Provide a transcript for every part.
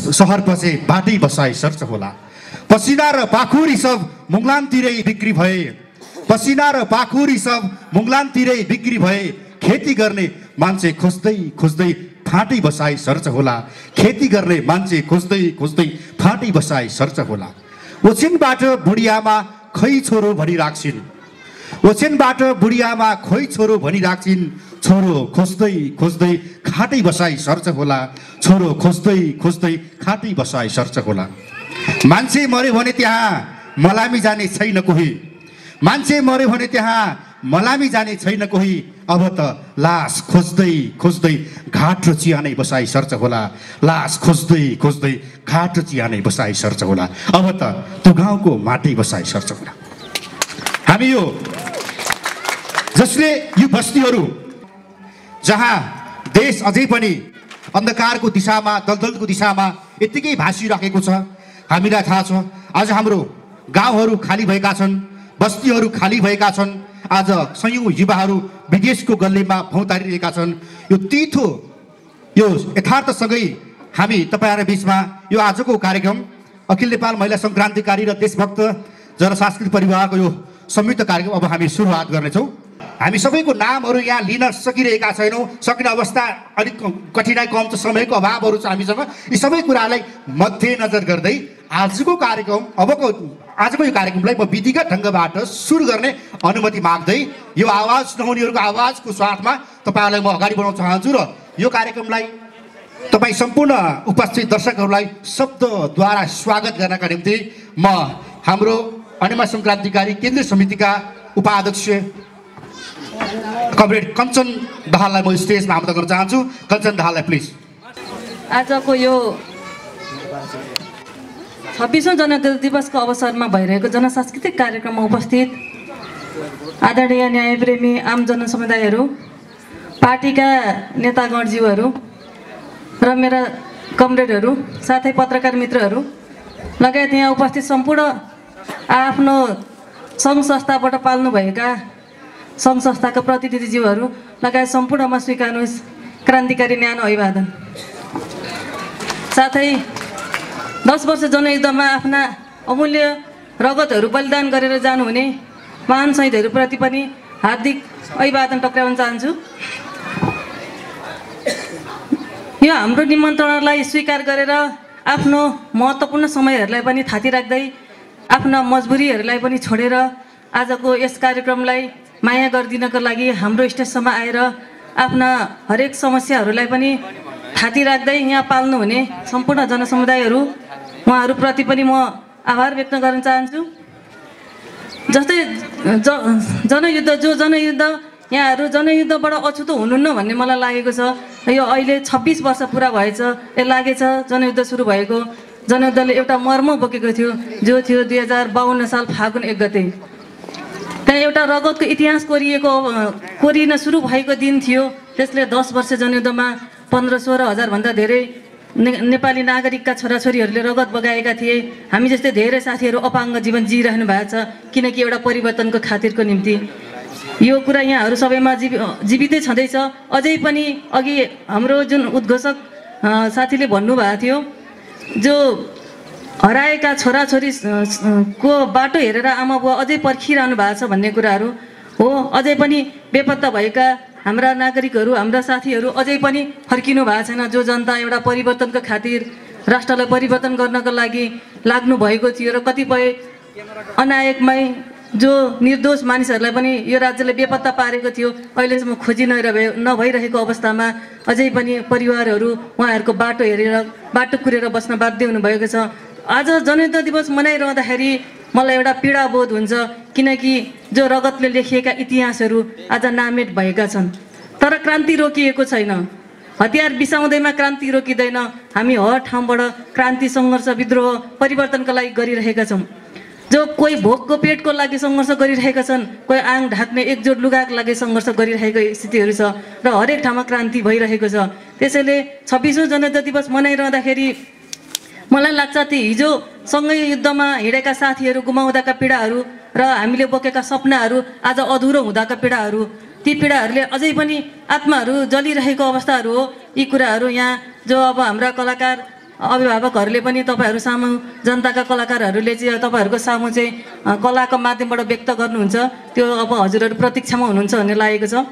सहर पछि बाटै बसाई सर्छ होला। पसिना र पाखुरी सब मुगलानतिरै बिक्री भए, पसिना र पाखुरी सब मुगलानतिरै बिक्री भए, खेती गर्ने मान्छे खोज्दै खोज्दै फाँटी बसाई सर्छ होला। खेती गर्ने मान्छे खोज्दै खोज्दै फाँटी बसाई सर्छ होला। ओछिनबाट बुढियामा खै छोरो भनिराख्छिन्, ओछिनबाट बुढियामा खोइ छोरो भनिराख्छिन्, छोरो खोज्दै खोज्दै खाटै बसाई सर्छ होला। छोरो खोज्दै खोज्दै खाटै बसाई सर्छ होला। मान्छे मर्यो भने त्यहाँ मलामी जाने छैन कोही, मान्छे मर्यो भने त्यहाँ मलामी जाने छैन कोही। अब त लास खोज्दै खोज्दै घाट र चियानै बसाई सर्छ होला। लास खोज्दै खोज्दै घाट र चियानै बसाई सर्छ होला। अब त त्यो गाउँको माटै बसाई सर्छ होला। हामी यो जसले यो बस्तीहरू जहाँ देश अझै पनि अन्धकारको दिशामा दलदलको दिशामा यत्तिकै भासिराखेको छ, हामीलाई थाहा छ। आज हाम्रो गाउँहरू खाली भएका छन्, बस्तीहरू खाली भएका छन्। आज सयौं युवाहरू विदेशको गल्लीमा भौँतारिरहेका छन्। यो तिथो यो यथार्थसँगै हामी तपाईँहरू बिचमा यो आजको कार्यक्रम अखिल नेपाल महिला सङ्क्रान्तिकारी र देशभक्त जनसांस्कृतिक परिवारको यो संयुक्त कार्यक्रम अब हामी सुरुवात गर्नेछौँ। हामी सबैको नामहरू यहाँ लिन सकिरहेका छैनौँ, सक्ने अवस्था अलिक कठिनाइ कम छ, समयको अभावहरू छ हामीसँग। यी सबै कुरालाई मध्यनजर गर्दै आजको यो कार्यक्रमलाई म विधिगत ढङ्गबाट सुरु गर्ने अनुमति माग्दै यो आवाज नहुनेहरूको आवाजको स्वार्थमा तपाईँहरूलाई म अगाडि बढाउन चाहन्छु र यो कार्यक्रमलाई तपाईँ सम्पूर्ण उपस्थित दर्शकहरूलाई शब्दद्वारा स्वागत गर्नका निम्ति म हाम्रो अनिमा सङ्क्रान्तिकारी केन्द्रीय समितिका उपाध्यक्ष कमरेड कञ्चन दाहाललाई म स्टेजमा आमन्त्रण गर्न चाहन्छु। कञ्चन दाहाललाई प्लिज। आजको यो 26औं जनता दिवसको अवसरमा भइरहेको जनसांस्कृतिक कार्यक्रममा उपस्थित आदरणीय न्यायप्रेमी आम जनसमुदायहरू, पार्टीका नेतागणज्यूहरू र मेरा कमरेडहरू, साथै पत्रकार मित्रहरू लगायत यहाँ उपस्थित सम्पूर्ण आफ्नो सङ्घ संस्थाबाट पाल्नुभएका सङ्घ संस्थाका प्रतिनिधिज्यूहरू लगायत सम्पूर्णमा स्वीकार्नुहोस् क्रान्तिकारी न्यानो अभिवादन। साथै 10 वर्ष जनयुद्धमा आफ्ना अमूल्य रगतहरू बलिदान गरेर जानुहुने महान शहीदहरूप्रति पनि हार्दिक अभिवादन टक्राउन चाहन्छु। यो हाम्रो निमन्त्रणालाई स्वीकार गरेर आफ्नो महत्त्वपूर्ण समयहरूलाई पनि थाती राख्दै आफ्ना मजबुरीहरूलाई पनि छोडेर आजको यस कार्यक्रमलाई माया गरिदिनको लागि हाम्रो स्टेजसम्म आएर आफ्ना हरेक समस्याहरूलाई पनि थाती राख्दै यहाँ पाल्नुहुने सम्पूर्ण जनसमुदायहरू उहाँहरूप्रति पनि म आभार व्यक्त गर्न चाहन्छु। जस्तै जनयुद्ध यहाँहरू जनयुद्धबाट अछुतो हुनुहुन्न भन्ने मलाई लागेको छ। यो अहिले 26 वर्ष पुरा भएछ लागेछ जनयुद्ध सुरु भएको। जनयुद्धले एउटा मर्म बोकेको थियो, जो थियो 2052 साल फागुन 1 गते। त्यहाँ एउटा रगतको इतिहास कोरिन सुरु भएको दिन थियो। त्यसले 10 वर्ष जनयुद्धमा 15-16 हजारभन्दा धेरै नेपाली नागरिकका छोराछोरीहरूले रगत बगाएका थिए। हामी जस्तै धेरै साथीहरू अपाङ्ग जीवन जिइरहनु भएको छ, किनकि एउटा परिवर्तनको खातिरको निम्ति। यो कुरा यहाँहरू सबैमा जीवितै छँदैछ। अझै पनि अघि हाम्रो जुन उद्घोषक साथीले भन्नुभएको थियो, जो हराएका छोराछोरी को बाटो हेरेर आमा बुवा अझै पर्खिरहनु भएको छ भन्ने कुराहरू हो। अझै पनि बेपत्ता भएका हाम्रा नागरिकहरू, हाम्रा साथीहरू अझै पनि फर्किनु भएको छैन। जो जनता एउटा परिवर्तनको खातिर राष्ट्रलाई परिवर्तन गर्नको लागि लाग्नु भएको थियो र कतिपय अनायकमै जो निर्दोष मानिसहरूलाई पनि यो राज्यले बेपत्ता पारेको थियो, अहिलेसम्म खोजी नभइरहेको अवस्थामा अझै पनि परिवारहरू उहाँहरूको बाटो हेरेर बाटो कुरेर बस्न बाध्य हुनुभएको छ। आज जनयुद्ध दिवस मनाइरहँदाखेरि मलाई एउटा पीडा बोध हुन्छ, किनकि जो रगतले लेखिएका इतिहासहरू आज नामेट भएका छन्। तर क्रान्ति रोकिएको छैन। हतियार बिसाउँदैमा क्रान्ति रोकिँदैन। हामी हर ठाउँबाट क्रान्ति सङ्घर्ष विद्रोह परिवर्तनका लागि गरिरहेका छौँ। जो कोही भोकको पेटको लागि सङ्घर्ष गरिरहेका छन्, कोही आङ ढाक्ने एकजोट लुगाको लागि सङ्घर्ष गरिरहेको स्थितिहरू छ र हरेक ठाउँमा क्रान्ति भइरहेको छ। त्यसैले 26औं जनयुद्ध दिवस मनाइरहँदाखेरि मलाई लाग्छ ती हिजो सँगै युद्धमा हिँडेका साथीहरू गुमाउँदाका पीडाहरू र हामीले बोकेका सपनाहरू आज अधुरो हुँदाका पीडाहरू, ती पीडाहरूले अझै पनि आत्माहरू जलिरहेको अवस्थाहरू हो। यी कुराहरू यहाँ जो अब हाम्रा कलाकार अभिभावकहरूले पनि तपाईँहरू सामु जनताका कलाकारहरूले चाहिँ तपाईँहरूको सामु चाहिँ कलाको माध्यमबाट व्यक्त गर्नुहुन्छ त्यो अब हजुरहरू प्रतीक्षामा हुनुहुन्छ भन्ने लागेको छ।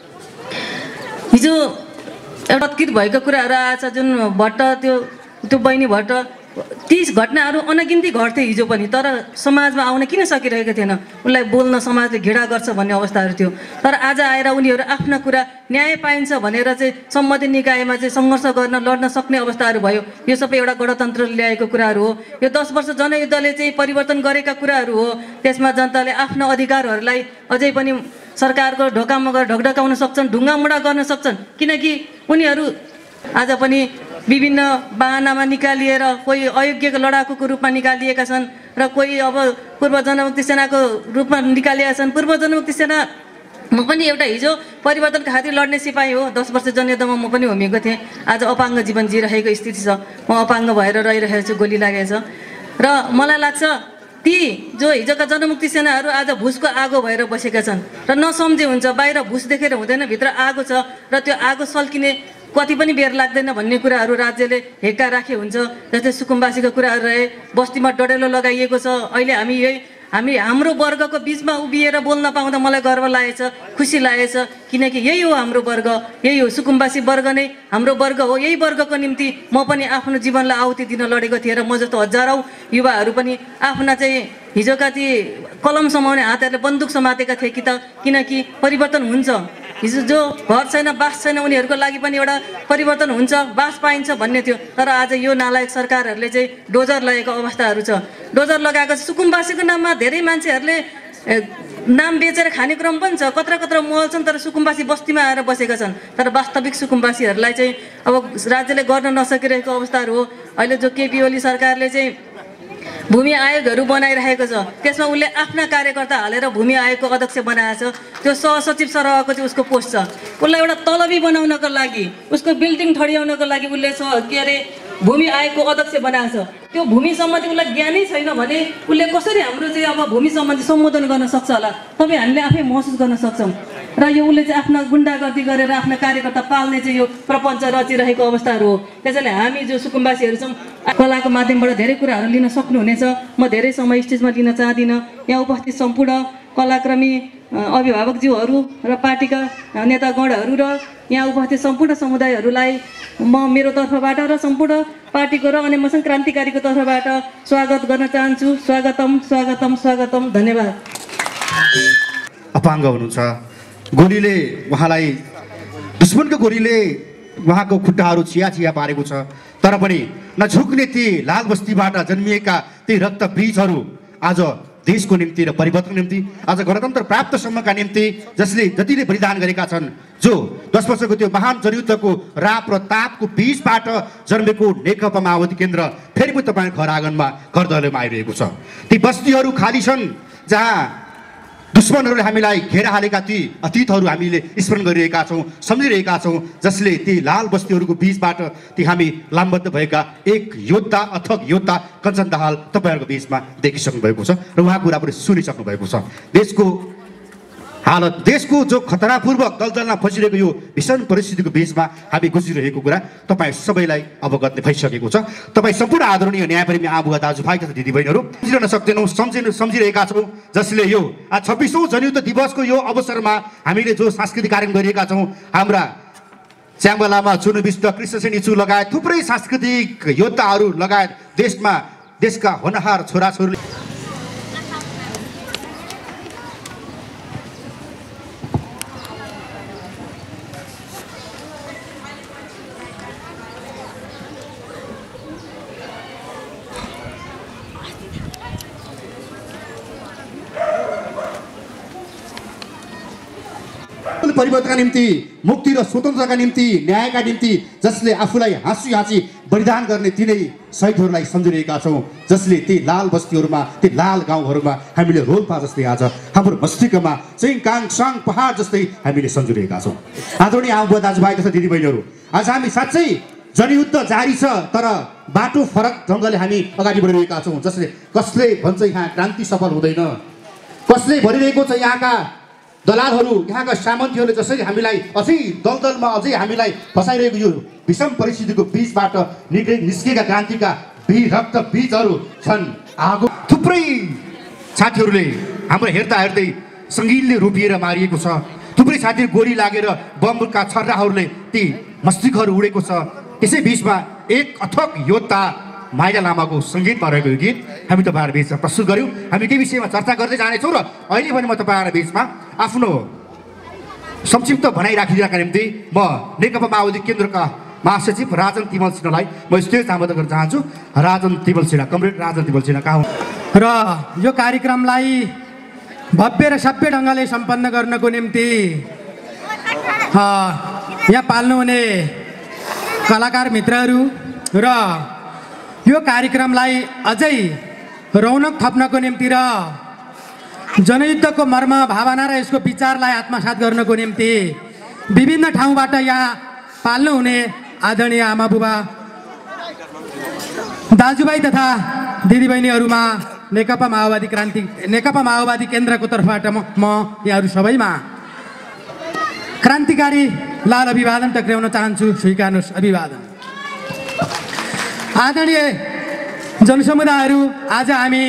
हिजो एउटा उत्कृत भएको कुराहरू आएछ जुन भट्ट त्यो बहिनी भट्ट 30 घटनाहरू अनगिन्ती घट्थे हिजो पनि, तर समाजमा आउन किन सकिरहेको थिएन, उसलाई बोल्न समाजले घृणा गर्छ भन्ने अवस्थाहरू थियो। तर आज आएर उनीहरू आफ्ना कुरा न्याय पाइन्छ भनेर चाहिँ सम्बन्धित निकायमा चाहिँ सङ्घर्ष गर्न लड्न सक्ने अवस्थाहरू भयो। यो सबै एउटा गणतन्त्रले ल्याएको कुराहरू हो। यो 10 वर्ष जनयुद्धले चाहिँ परिवर्तन गरेका कुराहरू हो। त्यसमा जनताले आफ्ना अधिकारहरूलाई अझै पनि सरकारको ढोकामा गएर ढकढकाउन सक्छन्, ढुङ्गामुढा गर्न सक्छन्, किनकि उनीहरू आज पनि विभिन्न बाहनामा निकालिएर कोही अयोग्यको लडाकुको रूपमा निकालिएका छन् र कोही अब पूर्व जनमुक्ति सेनाको रूपमा निकालिएका छन्। पूर्व जनमुक्ति सेना म पनि एउटा हिजो परिवर्तनका खातिर लड्ने सिपाही हो। 10 वर्ष जनयुद्धमा म पनि होमिएको थिएँ। आज अपाङ्ग जीवन जिरहेको स्थिति छ। म अपाङ्ग भएर रहिरहेको छु, गोली लागेको छ। र मलाई लाग्छ ती जो हिजोका जनमुक्ति सेनाहरू आज भुसको आगो भएर बसेका छन् र नसम्झे हुन्छ। बाहिर भुस देखेर हुँदैन, भित्र आगो छ र त्यो आगो सल्किने कति पनि बेर लाग्दैन भन्ने कुराहरू राज्यले हेक्का राखे हुन्छ। जस्तै सुकुम्बासीको कुराहरू रहे, बस्तीमा डडेलो लगाइएको छ। अहिले हाम्रो वर्गको बिचमा उभिएर बोल्न पाउँदा मलाई गर्व लागेछ, खुसी लागेछ, किनकि यही हो हाम्रो वर्ग, यही हो सुकुम्बासी वर्ग नै हाम्रो वर्ग हो। यही वर्गको निम्ति म पनि आफ्नो जीवनलाई आहुति दिन लडेको थिएँ र म जस्तो हजारौँ युवाहरू पनि आफ्ना चाहिँ हिजोका ती कलम समाउने हातहरूले बन्दुक समातेका थिए कि त, किनकि परिवर्तन हुन्छ। हिजो जो घर छैन, बास छैन, उनीहरूको लागि पनि एउटा परिवर्तन हुन्छ, बास पाइन्छ भन्ने थियो। तर आज यो नालायक सरकारहरूले चाहिँ डोजर लगेको अवस्थाहरू छ। डोजर लगाएको सुकुम्बासीको नाममा धेरै मान्छेहरूले नाम बेचेर खाने क्रम पनि छ। कत्रा मोहल छन्, तर सुकुम्बासी बस्तीमा आएर बसेका छन्। तर वास्तविक सुकुम्बासीहरूलाई चाहिँ अब राज्यले गर्न नसकिरहेको अवस्थाहरू हो। अहिले जो केपी ओली सरकारले चाहिँ भूमि आयोगहरू बनाइरहेको छ, त्यसमा उसले आफ्ना कार्यकर्ता हालेर भूमि आयोगको अध्यक्ष बनाएको छ। त्यो सहसचिव सरहको चाहिँ उसको पोस्ट छ। उसलाई एउटा तलबी बनाउनको लागि, उसको बिल्डिङ ठडियाउनको लागि उसले भूमि आयोगको अध्यक्ष बनाएको छ। त्यो भूमि सम्बन्धी उसलाई ज्ञानै छैन भने उसले कसरी हाम्रो चाहिँ अब भूमि सम्बन्धी सम्बोधन गर्न सक्छ होला, तपाईँ हामीले आफै महसुस गर्न सक्छौँ। र यो उसले चाहिँ आफ्ना गुन्डागर्दी गरेर आफ्ना कार्यकर्ता पाल्ने चाहिँ यो प्रपञ्च रचिरहेको अवस्थाहरू हो। त्यसैले हामी जो सुकुम्बासीहरू छौँ, कलाको माध्यमबाट धेरै कुराहरू लिन सक्नुहुनेछ। म धेरै समय स्टेजमा लिन चाहदिनँ। यहाँ उपस्थित सम्पूर्ण कलाक्रमी अभिभावकज्यूहरू र पार्टीका नेतागणहरू र यहाँ उपस्थित सम्पूर्ण समुदायहरूलाई म मेरो तर्फबाट र सम्पूर्ण पार्टीको र अन्य क्रान्तिकारीको तर्फबाट स्वागत गर्न चाहन्छु। स्वागतम स्वागतम स्वागतम, धन्यवाद। अपाङ्ग हुनुहुन्छ, गोलीले उहाँलाई, दुश्मनको गोलीले उहाँको खुट्टाहरू चिया पारेको छ। तर पनि नझुक्ने ती लाल बस्तीबाट जन्मिएका ती रक्त बीजहरू आज देशको निम्ति र परिवर्तनको निम्ति, आज गणतन्त्र प्राप्तसम्मका निम्ति जसले जतिले बलिदान गरेका छन्, जो 10 वर्षको त्यो महान जनयुद्धको राप र तापको बीचबाट जन्मेको नेकपा माओवादी केन्द्र फेरि पनि तपाईँको घर आँगनमा घर दैलोमा आइरहेको छ। ती बस्तीहरू खाली छन् जहाँ दुश्मनहरूले हामीलाई घेरा हालेका ती अतीतहरू हामीले स्मरण गरिरहेका छौँ, सम्झिरहेका छौँ, जसले ती लाल बस्तीहरूको बीचबाट ती हामी लामबद्ध भएका एक योद्धा, अथक योद्धा कञ्चन दाहाल तपाईँहरूको बीचमा देखिसक्नु भएको छ र उहाँको कुरा पनि सुनिसक्नु भएको छ। देशको हालत, देशको जो खतरापूर्वक दलदलमा फसिरहेको यो भीषण परिस्थितिको बीचमा हामी गुज्रिरहेको कुरा तपाईँ सबैलाई अवगत भइसकेको छ। तपाईँ सम्पूर्ण आदरणीय न्यायप्रेमी आबुवा दाजुभाइ तथा दिदीबहिनीहरू बुझिरहन सक्दैनौँ, सम्झिरहेका छौँ, जसले यो 26औं जनयुद्ध दिवसको यो अवसरमा हामीले जो सांस्कृतिक कार्यक्रम गरिरहेका छौँ, हाम्रा च्याम्बा लामा, चुनु विष्ट, कृष्णसेन इचु लगायत थुप्रै सांस्कृतिक योद्धाहरू लगायत देशका होनहार छोराछोरीले परिवर्तनका निम्ति, मुक्ति र स्वतन्त्रताका निम्ति, न्यायका निम्ति जसले आफूलाई हाँसी बलिदान गर्ने तिनै शहीदहरूलाई सम्झिरहेका छौँ, जसले ती लाल बस्तीहरूमा, ती लाल गाउँहरूमा हामीले रोल्पा जस्तै आज हाम्रो मस्तिष्कमा चाहिँ काङसाङ पहाड जस्तै हामीले सम्झिरहेका छौँ। आदरणीय आबुवा दाजुभाइ तथा दिदीबहिनीहरू, आज हामी साँच्चै जनयुद्ध जारी छ, तर बाटो फरक ढङ्गले हामी अगाडि बढिरहेका छौँ। जसले कसले भन्छ यहाँ क्रान्ति सफल हुँदैन, कसले भनिरहेको छ यहाँका दलालहरू यहाँका सामन्तीहरूले जसरी हामीलाई अझै दलदलमा अझै हामीलाई फसाइरहेको यो विषम परिस्थितिको बीचबाट निस्केका क्रान्तिका रक्त बीजहरू छन् आगो। थुप्रै साथीहरूले हाम्रो हेर्दा हेर्दै सङ्गीतले रोपिएर मारिएको छ। थुप्रै साथीहरू गोली लागेर बमका छर्राहरूले ती मस्तिष्कहरू उडेको छ। त्यसै बिचमा एक अथक योद्धा माइला लामाको सङ्गीतमा रहेको यो गीत हामी तपाईँहरू बिचमा प्रस्तुत गऱ्यौँ। हामी त्यो विषयमा चर्चा गर्दै जानेछौँ र अहिले पनि म तपाईँहरू बिचमा आफ्नो संक्षिप्त भनाइ राखिदिनका निम्ति म नेकपा माओवादी केन्द्रका महासचिव राजन तिमल सिन्हालाई म स्टेज आमन्त्रण गर्न चाहन्छु। राजन तिमल सिन्हा, कमरेड राजन तिमल सिन्हा कहाँ हुन्? र यो कार्यक्रमलाई भव्य र सभ्य ढङ्गले सम्पन्न गर्नको निम्ति यहाँ पाल्नुहुने कलाकार मित्रहरू र यो कार्यक्रमलाई अझै रौनक थप्नको निम्ति र जनयुद्धको मर्म भावना र यसको विचारलाई आत्मसात गर्नको निम्ति विभिन्न ठाउँबाट यहाँ पाल्नुहुने आदरणीय आमा बुबा दाजुभाइ तथा दिदीबहिनीहरूमा नेकपा माओवादी केन्द्रको तर्फबाट म यहाँहरू सबैमा क्रान्तिकारी लाल अभिवादन टक्र्याउन चाहन्छु। स्वीकार्नुहोस् अभिवादन। आदरणीय जनसमुदायहरू, आज हामी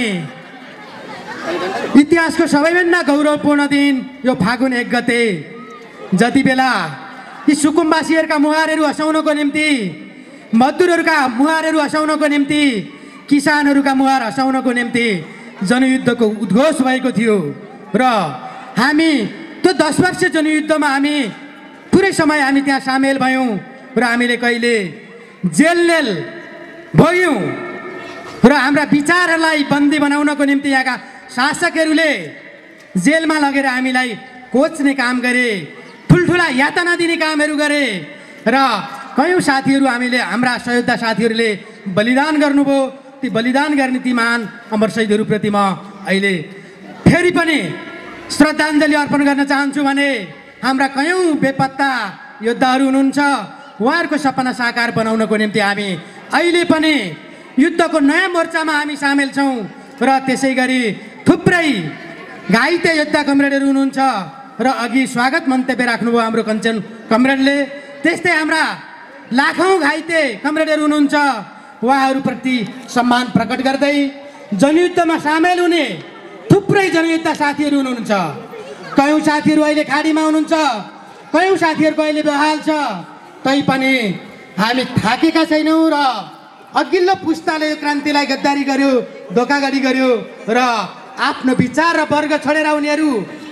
इतिहासको सबैभन्दा गौरवपूर्ण दिन यो फागुन 1 गते जति बेला यी सुकुम्बासीहरूका मुहारहरू हँसाउनको निम्ति, मजदुरहरूका मुहारहरू हँसाउनको निम्ति, किसानहरूका मुहार हँसाउनको निम्ति जनयुद्धको उद्घोष भएको थियो र हामी त्यो 10 वर्ष जनयुद्धमा हामी पुरै समय हामी त्यहाँ सामेल भयौँ र हामीले कहिले जेल भयौँ र हाम्रा विचारहरूलाई बन्दी बनाउनको निम्ति यहाँका शासकहरूले जेलमा लगेर हामीलाई कोच्ने काम गरे, ठुल्ठुला यातना दिने कामहरू गरे र कयौँ साथीहरू हाम्रा सहयोद्धा साथीहरूले बलिदान गर्नुभयो। ती बलिदान गर्ने ती महान अमर शहीदहरूप्रति म अहिले फेरि पनि श्रद्धाञ्जली अर्पण गर्न चाहन्छु भने हाम्रा कयौँ बेपत्ता योद्धाहरू हुनुहुन्छ, उहाँहरूको सपना साकार बनाउनको निम्ति हामी अहिले पनि युद्धको नयाँ मोर्चामा हामी सामेल छौँ र त्यसै गरी थुप्रै घाइते योद्धा कमरेडहरू हुनुहुन्छ र अघि स्वागत मन्तव्य राख्नुभयो हाम्रो कञ्चन कमरेडले। त्यस्तै हाम्रा लाखौँ घाइते कमरेडहरू हुनुहुन्छ, उहाँहरूप्रति सम्मान प्रकट गर्दै जनयुद्धमा सामेल हुने थुप्रै जनयुद्ध साथीहरू हुनुहुन्छ। कयौँ साथीहरू अहिले खाडीमा हुनुहुन्छ, कयौँ साथीहरूको अहिले बेहाल छ, तैपनि हामी थाकेका छैनौँ र अघिल्लो पुस्ताले यो क्रान्तिलाई गद्दारी गर्यो, धोकाधडी गर्यो र आफ्नो विचार र वर्ग छोडेर उनीहरू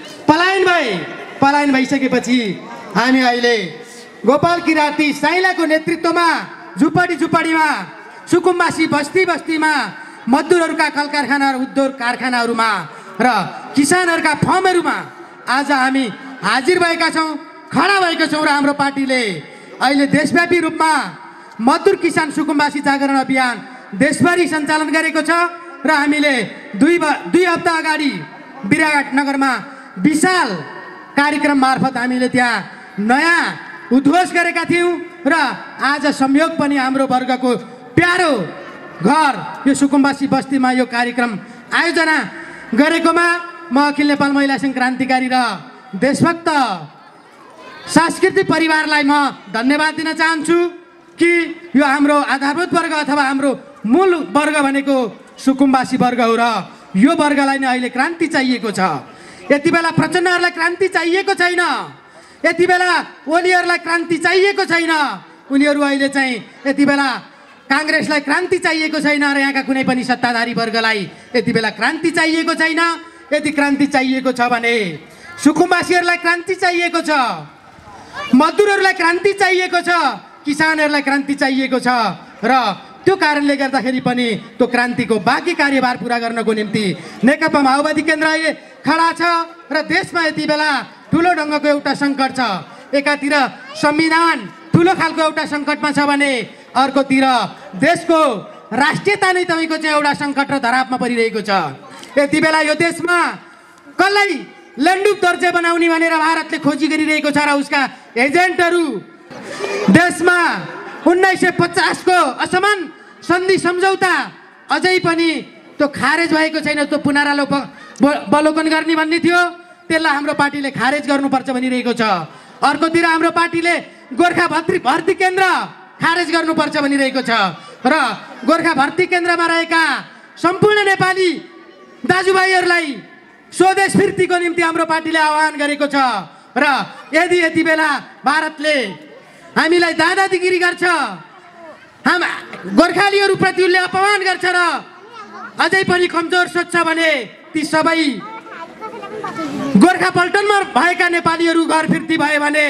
पलायन भइसकेपछि हामी अहिले गोपाल किराती साइलाको नेतृत्वमा झुपडीमा, सुकुम्बासी बस्तीमा, मजदुरहरूका कल कारखाना र उद्योग कारखानाहरूमा र किसानहरूका फर्महरूमा आज हामी हाजिर भएका छौँ, खडा भएका छौँ र हाम्रो पार्टीले अहिले देशव्यापी रूपमा मजदुर किसान सुकुम्बासी जागरण अभियान देशभरि सञ्चालन गरेको छ र हामीले दुई हप्ता अगाडि विराटनगरमा विशाल कार्यक्रम मार्फत हामीले त्यहाँ नयाँ उद्घोष गरेका थियौँ र आज संयोग पनि हाम्रो वर्गको प्यारो घर यो सुकुम्बासी बस्तीमा यो कार्यक्रम आयोजना गरेकोमा म अखिल नेपाल महिला सङ्घ क्रान्तिकारी र देशभक्त सांस्कृतिक परिवारलाई म धन्यवाद दिन चाहन्छु कि यो हाम्रो आधारभूत वर्ग अथवा हाम्रो मूल वर्ग भनेको सुकुम्बासी वर्ग हो र यो वर्गलाई नै अहिले क्रान्ति चाहिएको छ। यति बेला प्रचण्डहरूलाई क्रान्ति चाहिएको छैन, यति बेला ओलीहरूलाई क्रान्ति चाहिएको छैन, उनीहरू अहिले चाहिँ यति बेला काङ्ग्रेसलाई क्रान्ति चाहिएको छैन र यहाँका कुनै पनि सत्ताधारी वर्गलाई यति बेला क्रान्ति चाहिएको छैन। यदि क्रान्ति चाहिएको छ भने सुकुम्बासीहरूलाई क्रान्ति चाहिएको छ, मजदुरहरूलाई क्रान्ति चाहिएको छ, किसानहरूलाई क्रान्ति चाहिएको छ र त्यो कारणले गर्दाखेरि पनि त्यो क्रान्तिको बाँकी कार्यभार पुरा गर्नको निम्ति नेकपा माओवादी केन्द्र अहिले खडा छ र देशमा यति बेला ठुलो ढङ्गको एउटा सङ्कट छ। एकातिर संविधान ठुलो खालको एउटा सङ्कटमा छ भने अर्कोतिर देशको राष्ट्रियता नै तपाईँको चाहिँ एउटा सङ्कट र धरापमा परिरहेको छ। यति बेला यो देशमा कसलाई लन्डुप दर्जे बनाउने भनेर भारतले खोजी गरिरहेको छ र उसका एजेन्टहरू देशमा 1950 को असमान सन्धि सम्झौता अझै पनि त्यो खारेज भएको छैन, त्यो पुनरावलोकन गर्ने भन्ने थियो त्यसलाई हाम्रो पार्टीले खारेज गर्नुपर्छ भनिरहेको छ। अर्कोतिर हाम्रो पार्टीले गोर्खा भर्ती केन्द्र खारेज गर्नुपर्छ भनिरहेको छ र गोर्खा भर्ती केन्द्रमा रहेका सम्पूर्ण नेपाली दाजुभाइहरूलाई स्वदेश फिर्तीको निम्ति हाम्रो पार्टीले आह्वान गरेको छ र यदि यति बेला भारतले हामीलाई दादागिरी गर्छ, गोर्खालीहरूप्रति उसले अपमान गर्छ र अझै पनि कमजोर सोच्छ भने ती सबै गोर्खा पल्टनमा भएका नेपालीहरू घर फिर्ती भए भने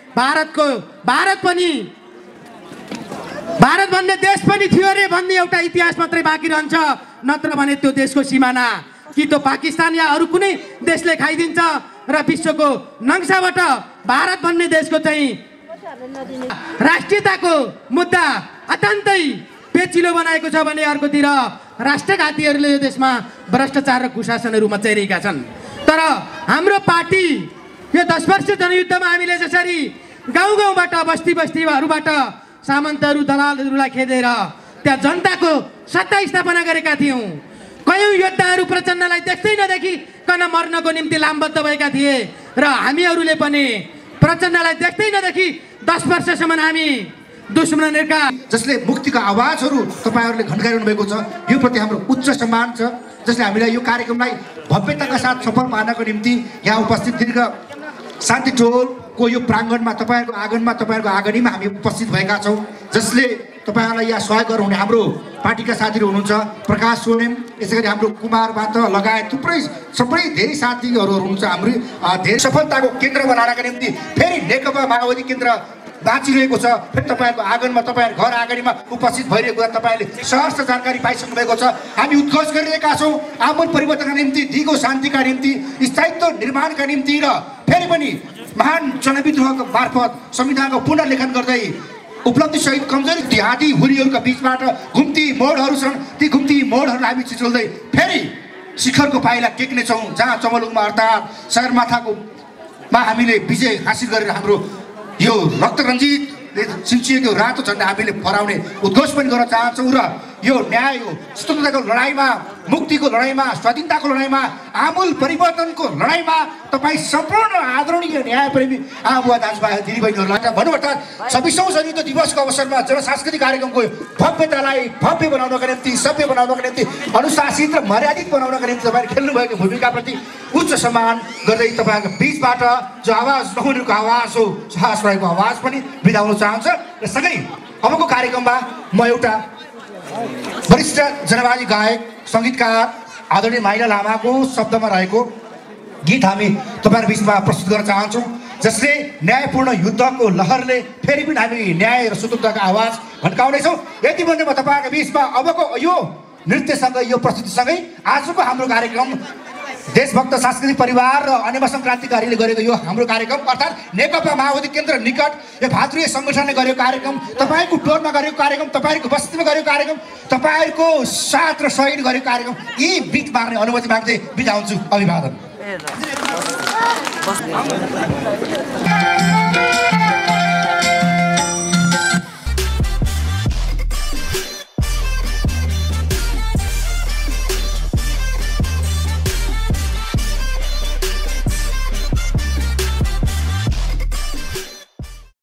भारत भन्ने देश पनि थियो रे भन्ने एउटा इतिहास मात्रै बाँकी रहन्छ। नत्र भने त्यो देशको सिमाना कि त पाकिस्तान या अरू कुनै देशले खाइदिन्छ र विश्वको नक्साबाट भारत भन्ने देशको चाहिँ राष्ट्रियताको मुद्दा अत्यन्तै पेचिलो बनाएको छ भने अर्कोतिर राष्ट्रघातीहरूले यो देशमा भ्रष्टाचार र कुशासनहरू मचाइरहेका छन्। तर हाम्रो पार्टी यो 10 वर्ष जनयुद्धमा हामीले जसरी गाउँ गाउँबाट बस्ती बस्तीहरूबाट सामन्तहरू दलालहरूलाई खेदेर त्यहाँ जनताको सत्ता स्थापना गरेका थियौँ। कयौँ योद्धाहरू प्रचण्डलाई देख्दै नदेखिकन मर्नको निम्ति लामबद्ध भएका थिए र हामीहरूले पनि प्रचण्डलाई देख्दै नदेखि 10 वर्षसम्म हामी दुश्मनहरूका जसले मुक्तिको आवाजहरू तपाईँहरूले घन्काइरहनु भएको छ, यो प्रति हाम्रो उच्च सम्मान छ। जसले हामीलाई यो कार्यक्रमलाई भव्यताका साथ सफल पार्नको निम्ति यहाँ उपस्थित दीर्घ शान्ति टोलको यो प्राङ्गणमा तपाईँहरूको आँगनमा तपाईँहरूको आँगनीमा हामी उपस्थित भएका छौँ। जसले तपाईँहरूलाई यहाँ सहयोग गर्नुहुने हाम्रो पार्टीका साथीहरू हुनुहुन्छ, प्रकाश सोनेम, यसै गरी हाम्रो कुमार बात लगायत थुप्रै सबै धेरै साथीहरू हुनुहुन्छ। हाम्रो धेरै सफलताको केन्द्र बनाउनका निम्ति फेरि नेकपा माओवादी केन्द्र बाँचिरहेको छ। फेरि तपाईँहरूको आँगनमा तपाईँहरू घर आँगनीमा उपस्थित भइरहेको छ। तपाईँहरूले सहर्ष जानकारी पाइसक्नु भएको छ। हामी उद्घोष गरिरहेका छौँ आमूल परिवर्तनका निम्ति, दिगो शान्तिका निम्ति, स्थायित्व निर्माणका निम्ति र फेरि पनि महान जनविद्रोहको मार्फत संविधानको पुनर्लेखन गर्दै उपलब्धिसहित कमजोरी देहाती हुरीहरूका बिचबाट घुम्ती मोडहरू छन्, ती घुम्ती मोडहरूलाई हामी छिचोल्दै फेरि शिखरको पाइला टेक्नेछौँ, जहाँ चमलुङमा अर्थात् सगरमाथाकोमा हामीले विजय हासिल गरेर हाम्रो यो रक्तरञ्जित सिन्चिएको रातो झन्डा हामीले फहराउने उद्घोष पनि गर्न चाहन्छौँ। र यो न्याय हो स्वतन्त्रताको लडाइँमा, मुक्तिको लडाइँमा, स्वाधीनताको लडाइँमा, आमूल परिवर्तनको लडाइँमा तपाईँ सम्पूर्ण आदरणीय न्यायप्रेमी आमा दाजुभाइ दिदीबहिनीहरूलाई भनौँ अर्थात् 26औं जनयुद्ध दिवसको अवसरमा जनसांस्कृतिक कार्यक्रमको भव्यतालाई भव्य बनाउनका निम्ति, सभ्य बनाउनका निम्ति, अनुशासित र मर्यादित बनाउनका निम्ति तपाईँले खेल्नुभएको भूमिकाप्रति उच्च सम्मान गर्दै तपाईँहरूको बिचबाट जो आवाज नहुनेको आवाज हो, साहस रहेको आवाज पनि बिताउन चाहन्छ। र सँगै अबको कार्यक्रममा म एउटा वरिष्ठ जनवादी गायक सङ्गीतकार आदरणीय माइला लामाको शब्दमा रहेको गीत हामी तपाईँहरू बिचमा प्रस्तुत गर्न चाहन्छौँ। जसले न्यायपूर्ण युद्धको लहरले फेरि पनि हामी न्याय र स्वतन्त्रताको आवाज भड्काउनेछौँ। यति भन्दै म तपाईँहरूको बिचमा अबको यो नृत्यसँगै, यो प्रस्तुतिसँगै आजको हाम्रो कार्यक्रम देशभक्त सांस्कृतिक परिवार र अन्यमसम क्रान्तिकारीले गरेको यो हाम्रो कार्यक्रम अर्थात् नेकपा माओवादी केन्द्र निकट यो भातृय सङ्गठनले गरेको कार्यक्रम, तपाईँको टोलमा गरेको कार्यक्रम, तपाईँहरूको बस्तीमा गरेको कार्यक्रम, तपाईँहरूको साथ र सहयोग गरेको कार्यक्रम, यी बिट मार्ने अनुमति माग्दै बिदा हुन्छु। अभिवादन।